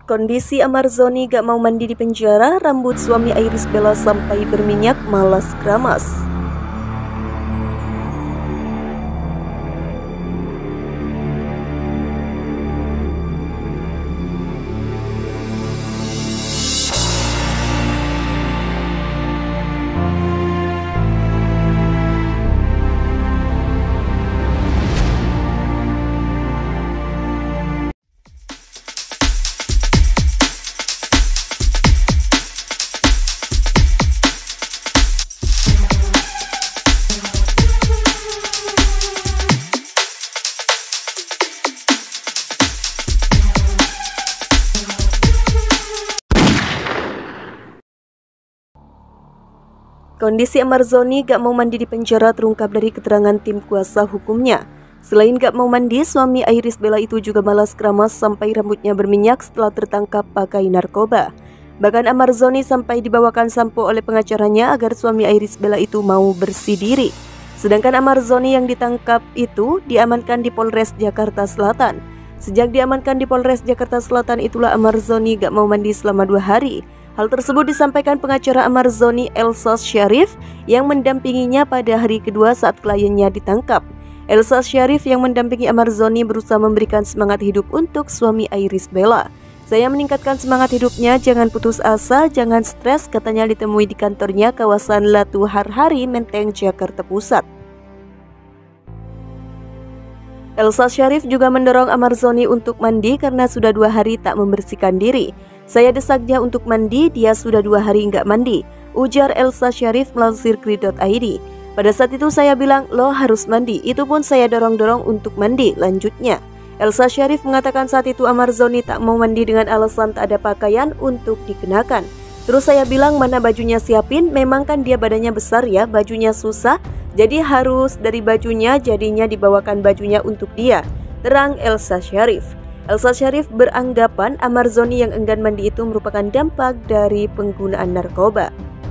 Kondisi Amarzoni gak mau mandi di penjara, rambut suami Iris Bella sampai berminyak malas keramas. Kondisi Amarzoni gak mau mandi di penjara terungkap dari keterangan tim kuasa hukumnya. Selain gak mau mandi, suami Iris Bella itu juga malas keramas sampai rambutnya berminyak setelah tertangkap pakai narkoba. Bahkan Amarzoni sampai dibawakan sampo oleh pengacaranya agar suami Iris Bella itu mau bersih diri. Sedangkan Amarzoni yang ditangkap itu diamankan di Polres Jakarta Selatan. Sejak diamankan di Polres Jakarta Selatan itulah Amarzoni gak mau mandi selama 2 hari. Hal tersebut disampaikan pengacara Amarzoni Elsa Syarif yang mendampinginya pada hari kedua saat kliennya ditangkap. Elsa Syarif yang mendampingi Amarzoni berusaha memberikan semangat hidup untuk suami Iris Bella. Saya meningkatkan semangat hidupnya, jangan putus asa, jangan stres, katanya ditemui di kantornya kawasan Latu Harhari, Menteng, Jakarta Pusat. Elsa Syarif juga mendorong Amarzoni untuk mandi karena sudah 2 hari tak membersihkan diri. Saya desak dia untuk mandi, dia sudah 2 hari nggak mandi, ujar Elsa Syarif melansir kri.id. Pada saat itu saya bilang, lo harus mandi, itu pun saya dorong-dorong untuk mandi, lanjutnya. Elsa Syarif mengatakan saat itu Amarzoni tak mau mandi dengan alasan tak ada pakaian untuk dikenakan. Terus saya bilang mana bajunya siapin, memang kan dia badannya besar ya, bajunya susah, jadi harus dari bajunya jadinya dibawakan bajunya untuk dia, terang Elsa Syarif. Elsa Syarif beranggapan Amarzoni yang enggan mandi itu merupakan dampak dari penggunaan narkoba.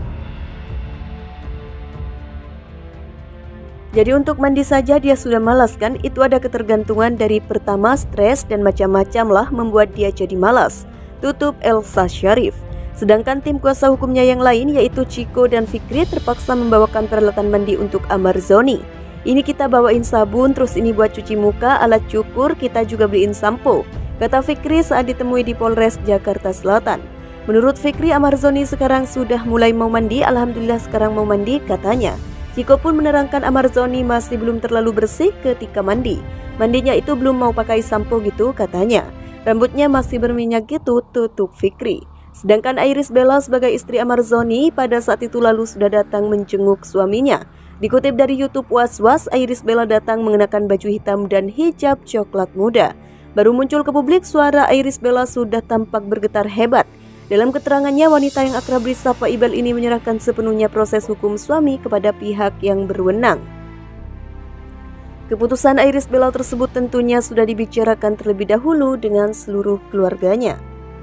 Jadi untuk mandi saja dia sudah malas kan, itu ada ketergantungan dari pertama stres dan macam-macam lah membuat dia jadi malas, tutup Elsa Syarif. Sedangkan tim kuasa hukumnya yang lain yaitu Chiko dan Fikri terpaksa membawakan peralatan mandi untuk Amarzoni. Ini kita bawain sabun, terus ini buat cuci muka, alat cukur, kita juga beliin sampo, kata Fikri saat ditemui di Polres Jakarta Selatan. Menurut Fikri, Amarzoni sekarang sudah mulai mau mandi, alhamdulillah sekarang mau mandi, katanya. Chiko pun menerangkan Amarzoni masih belum terlalu bersih ketika mandi. Mandinya itu belum mau pakai sampo gitu, katanya. Rambutnya masih berminyak gitu, tutup Fikri. Sedangkan Iris Bella sebagai istri Amarzoni pada saat itu lalu sudah datang menjenguk suaminya. Dikutip dari YouTube Was-Was, Iris Bella datang mengenakan baju hitam dan hijab coklat muda. Baru muncul ke publik, suara Iris Bella sudah tampak bergetar hebat. Dalam keterangannya, wanita yang akrab disapa Ibel ini menyerahkan sepenuhnya proses hukum suami kepada pihak yang berwenang. Keputusan Iris Bella tersebut tentunya sudah dibicarakan terlebih dahulu dengan seluruh keluarganya.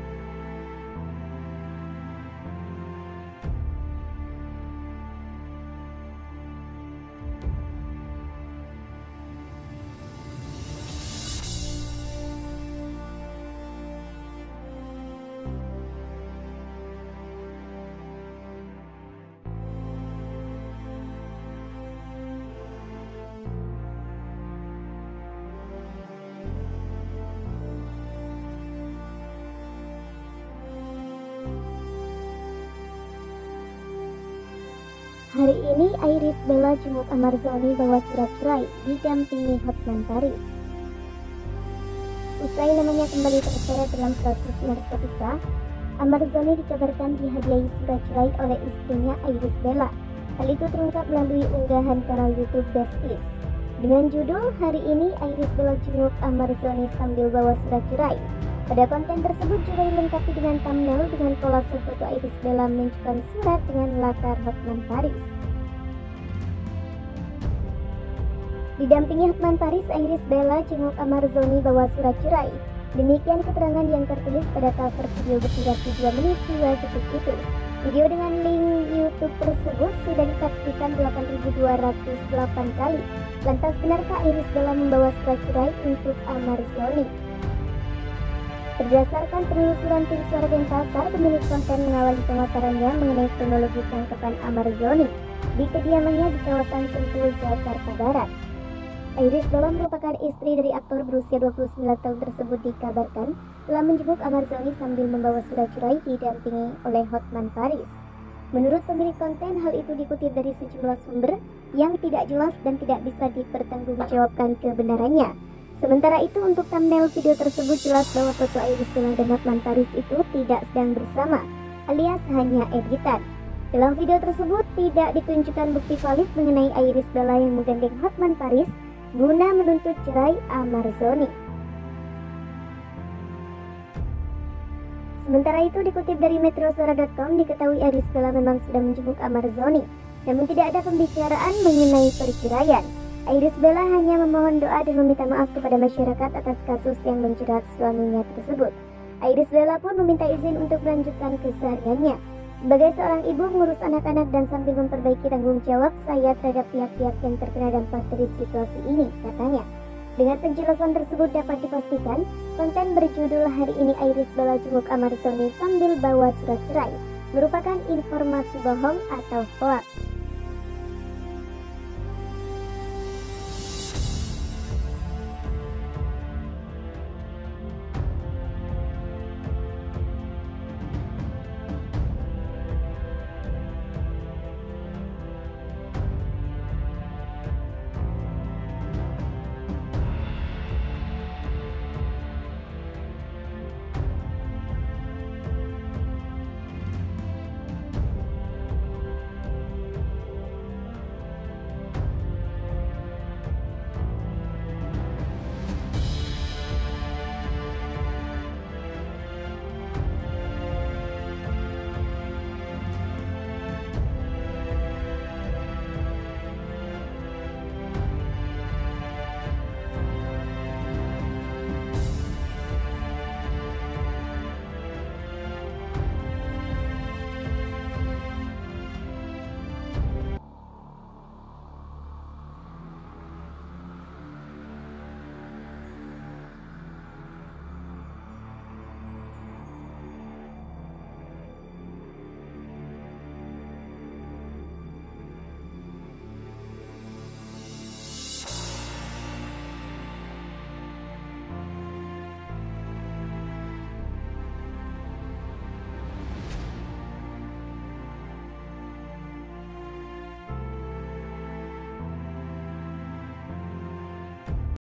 Hari ini Iris Bella jenguk Amarzoni bawa surat cerai didampingi Hotman Paris. Usai namanya kembali terseret dalam kasus narkotika, Amarzoni dikabarkan dihadiahi surat cerai oleh istrinya Iris Bella. Hal itu terungkap melalui unggahan kanal YouTube Best dengan judul "Hari ini Iris Bella jenguk Amarzoni sambil bawa surat cerai". Pada konten tersebut juga dilengkapi dengan thumbnail dengan kolase foto Iris Bella menunjukkan surat dengan latar Hotman Paris. Didampingi Hotman Paris, Iris Bella jenguk Amarzoni bawa surat cerai. Demikian keterangan yang tertulis pada cover video berdurasi 2 menit 2 detik itu. Video dengan link YouTube tersebut sudah disaksikan 8.208 kali. Lantas benarkah Iris Bella membawa surat cerai untuk Amarzoni? Berdasarkan penelusuran tim Suara Denpasar, pemilik konten mengawali pemaparannya mengenai kronologi tangkapan Ahmad Zoni di kediamannya di kawasan Sentul, Jakarta Barat. Iris Bella merupakan istri dari aktor berusia 29 tahun tersebut dikabarkan telah menjenguk Ahmad Zoni sambil membawa surat cerai didampingi oleh Hotman Paris. Menurut pemilik konten, hal itu dikutip dari sejumlah sumber yang tidak jelas dan tidak bisa dipertanggungjawabkan kebenarannya. Sementara itu, untuk thumbnail video tersebut jelas bahwa foto Iris Bella dan Hotman Paris itu tidak sedang bersama, alias hanya editan. Dalam video tersebut tidak ditunjukkan bukti valid mengenai Iris Bella yang menggandeng Hotman Paris guna menuntut cerai Ahmad Zoni. Sementara itu, dikutip dari metrosuara.com, diketahui Iris Bella memang sudah menjenguk Ahmad Zoni, namun tidak ada pembicaraan mengenai perceraian. Iris Bella hanya memohon doa dan meminta maaf kepada masyarakat atas kasus yang menjerat suaminya tersebut. Iris Bella pun meminta izin untuk melanjutkan kesehariannya. Sebagai seorang ibu mengurus anak-anak dan sambil memperbaiki tanggung jawab saya terhadap pihak-pihak yang terkena dampak dari situasi ini, katanya. Dengan penjelasan tersebut dapat dipastikan, konten berjudul "Hari ini Iris Bella jenguk Ahmad Zoni sambil bawa surat cerai" merupakan informasi bohong atau hoaks.